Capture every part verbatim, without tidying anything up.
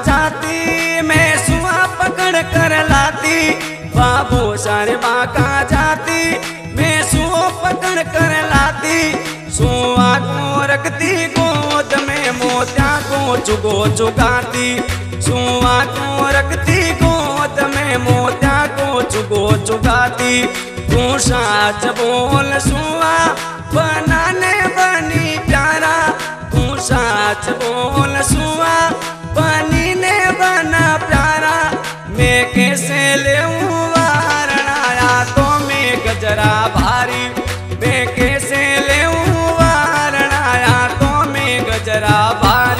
जाती मैं सुआ पकड़ कर लाती। बाबू सारे बाका जाती मैं सुओ पकड़ कर लाती। सुआ को रखती गोद में मोतिया को चुगो चुगाती। सुआ को रखती गोद में मोतिया को चुगो चुगाती। तू साच बोल सुआ बनाने बनी प्यारा। तू साच बोल सुआ बनी ने बना प्यारा। मैं कैसे ले वारणाया तो मैं गजरा भारी। मैं कैसे ले वारणाया तो मैं गजरा भारी।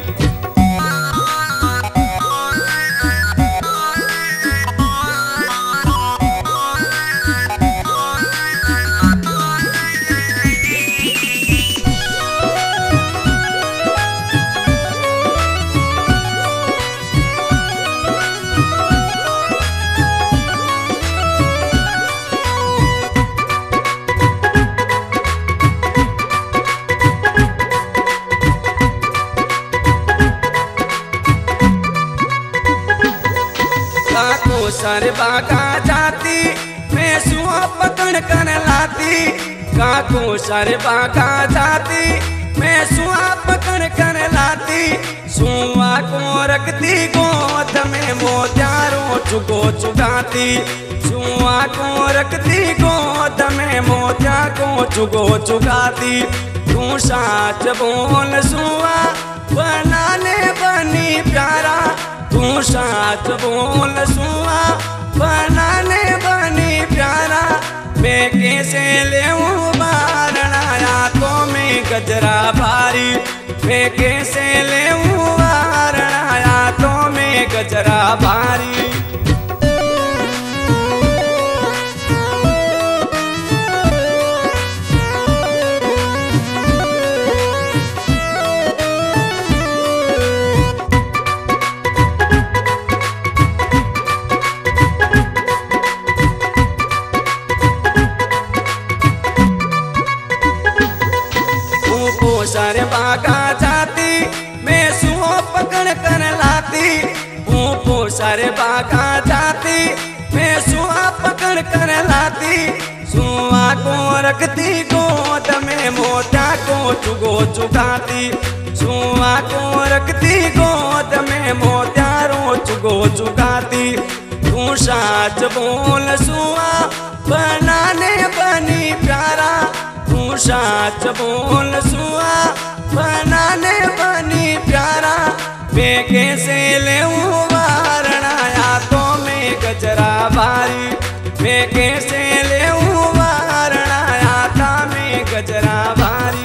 सर बागा जाती मैं सुआ पकड़ कर लाती। काको सर बागा जाती मैं सुआ पकड़ कर लाती। सुआ को रखती गोद में मोतियारों चुगो चुगाती। सुआ को रखती गोद में मोतिया को चुगो चुगाती। तू साच बोल सुआ बनाने बनी प्यारा। तू साच बोल सुआ बनाने बनी प्यारा। मैं कैसे ले वारणाया तो मैं गजरा भारी। मैं कैसे ले वारणाया तो मैं गजरा भारी। सारे बागा जाती मैं सुओ पकड़ कर लाती। ऊपो सारे बागा जाती मैं सुआ पकड़ कर लाती। सुआ को रखती गोद में मोतिया को चुगो चुगाती। सुआ को रखती गोद में मोतियारों चुगो चुगाती। तू साच बोल सुआ बनाने बनी प्यारा। तू साच बोल सुआ बनाने बनी प्यारा। मैं कैसे ले वारणाया तो मैं गजरा भारी। मैं कैसे ले वारणाया था मैं गजरा भारी।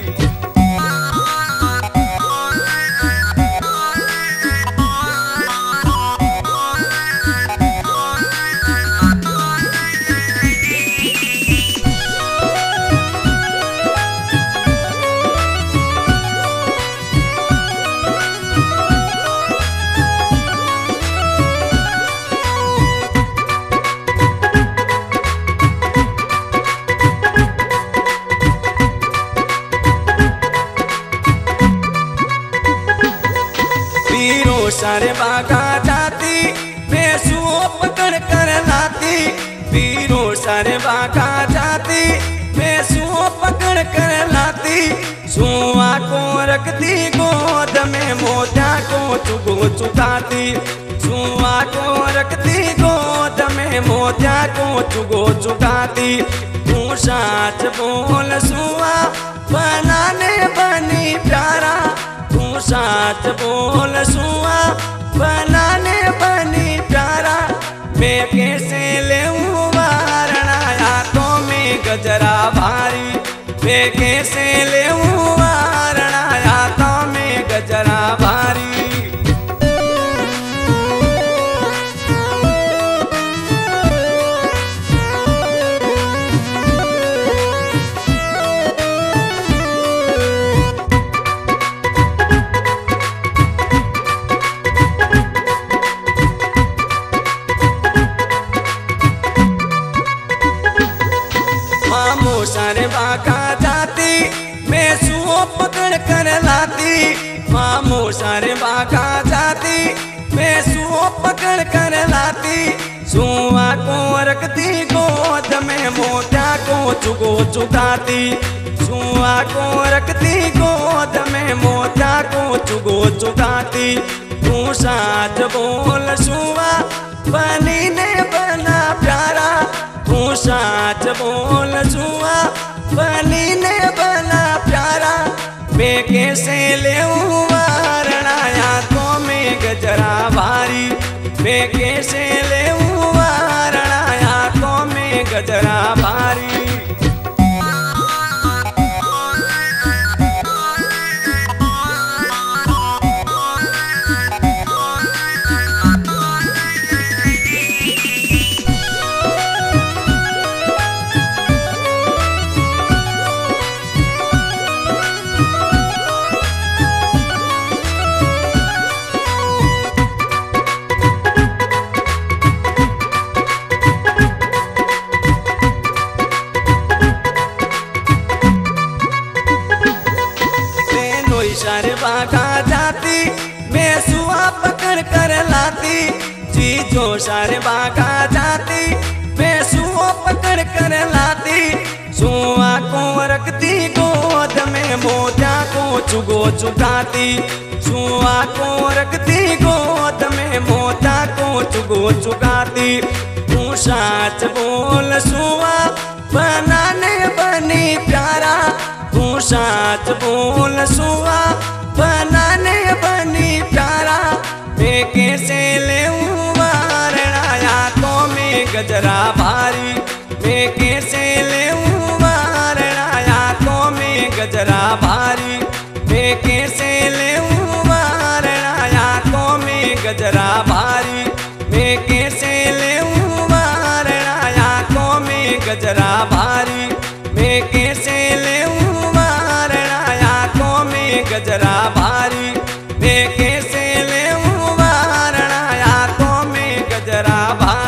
सारे बागा जाती मैं सुओ पकड़ कर लाती। पीरो सारे बागा जाती मैं सुओ पकड़ कर लाती। सुआ को रखती गोद में मोतिया को चुगो चुगाती। सुआ को रखती गोद में मोतिया को चुगो चुगाती। तू साच बोल सुआ बनाने बनी प्यारा। तू साच बोल सुआ बनाने बनी प्यारा। मैं कैसे ले वारणाया तो मैं गजरा भारी। मैं कैसे ले वारणाया तो मैं गजरा भारी। चुगो चुगाती, सुआ को रखती गोद में मोता को चुगो चुगाती। तू साच बोल सुआ बनी ने बना प्यारा, तू साच बोल सुआ बनी ने बना प्यारा। मैं कैसे ले वारणाया तो मैं गजरा भारी, मैं कैसे ले वारणाया तो मैं गजरा भारी। सारे बागा जाती, मैं सुआ पकड़ कर लाती। जी जो सारे बागा जाती, मैं सुआ पकड़ कर लाती। सुआ को रखती गोद में मोजा को चुगो चुगाती, सुआ को रखती गोद में मोजा को चुगो चुगाती। तू साच बोल सुआ बनाने बनी प्यारा, तू साच बोल सुआ बनाने बनी प्यारा। मैं कैसे ले वारणाया तो मैं गजरा भारी, मैं कैसे ले वारणाया तो मैं गजरा भारी। मैं कैसे ले वारणाया तो मैं गजरा भारी, मैं कैसे ले वारणाया तो मैं गजरा भारी। मैं कैसे ले वारणाया तो मैं गजरा भारी, मैं कैसे ले वारणाया तो मैं गजरा भारी।